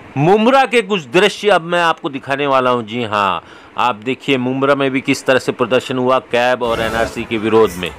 मुंब्रा के कुछ दृश्य अब मैं आपको दिखाने वाला हूं। जी हाँ, आप देखिए मुंब्रा में भी किस तरह से प्रदर्शन हुआ कैब और एनआरसी के विरोध में।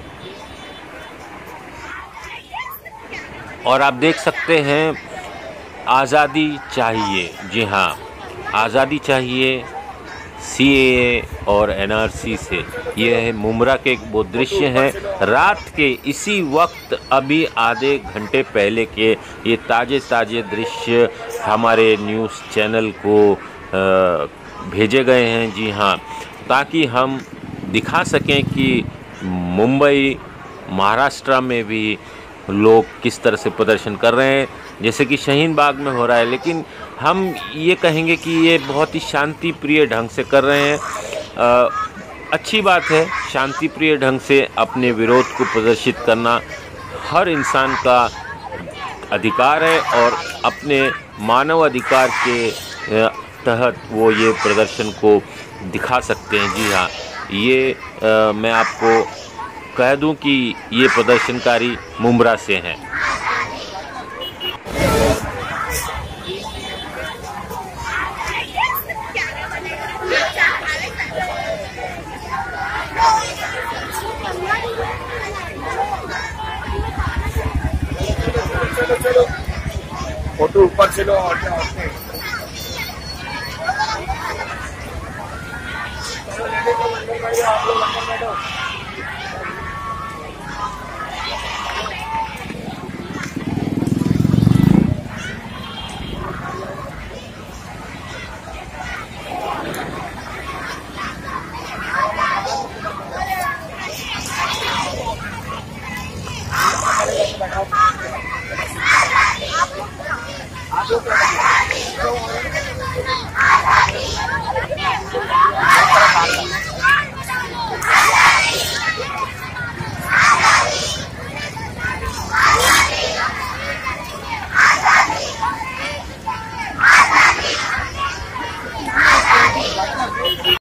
और आप देख सकते हैं आज़ादी चाहिए। जी हाँ, आज़ादी चाहिए सीएए और एनआरसी से। ये है मुंब्रा के वो दृश्य हैं रात के इसी वक्त, अभी आधे घंटे पहले के ये ताज़े दृश्य हमारे न्यूज़ चैनल को भेजे गए हैं। जी हाँ, ताकि हम दिखा सकें कि मुंबई महाराष्ट्र में भी लोग किस तरह से प्रदर्शन कर रहे हैं, जैसे कि शाहीन बाग में हो रहा है। लेकिन हम ये कहेंगे कि ये बहुत ही शांति प्रिय ढंग से कर रहे हैं। अच्छी बात है, शांति प्रिय ढंग से अपने विरोध को प्रदर्शित करना हर इंसान का अधिकार है और अपने मानव अधिकार के तहत वो ये प्रदर्शन को दिखा सकते हैं। जी हाँ, ये मैं आपको कह दूं कि ये प्रदर्शनकारी मुंब्रा से हैं। चलो फोटो ऊपर चलो और आप लोग